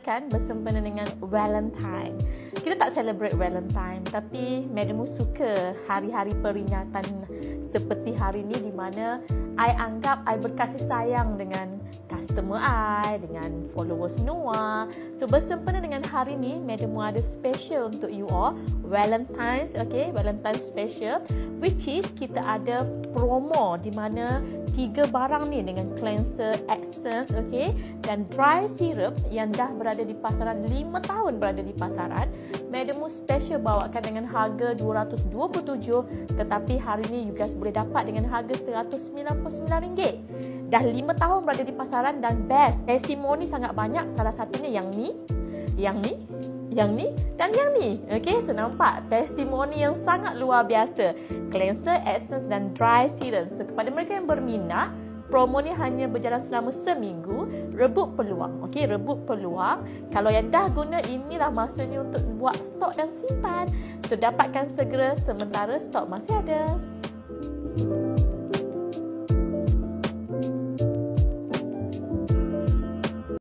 bawakan bersempena dengan Valentine. Kita tak celebrate Valentine, tapi Madam suka hari-hari peringatan seperti hari ni, di mana I anggap I berkasih sayang dengan customer I, dengan followers Noah. So bersempena dengan hari ni, Madam ada special untuk you all, Valentine's, okay, Valentine's special, which is kita ada promo di mana 3 barang ni dengan cleanser, essence, okay, dan dry syrup yang dah berada di pasaran, 5 tahun berada di pasaran, Madam special bawakan dengan harga RM227, tetapi hari ni you guys boleh dapat dengan harga RM199. Dah 5 tahun berada di pasaran dan best, testimoni sangat banyak, salah satunya yang ni, dan yang ni. Okay, so nampak testimoni yang sangat luar biasa. Cleanser, essence dan dry serum. So kepada mereka yang berminat, promo ni hanya berjalan selama seminggu. Rebut peluang. Okay, rebut peluang. Kalau yang dah guna, inilah masanya untuk buat stok dan simpan. So dapatkan segera sementara stok masih ada.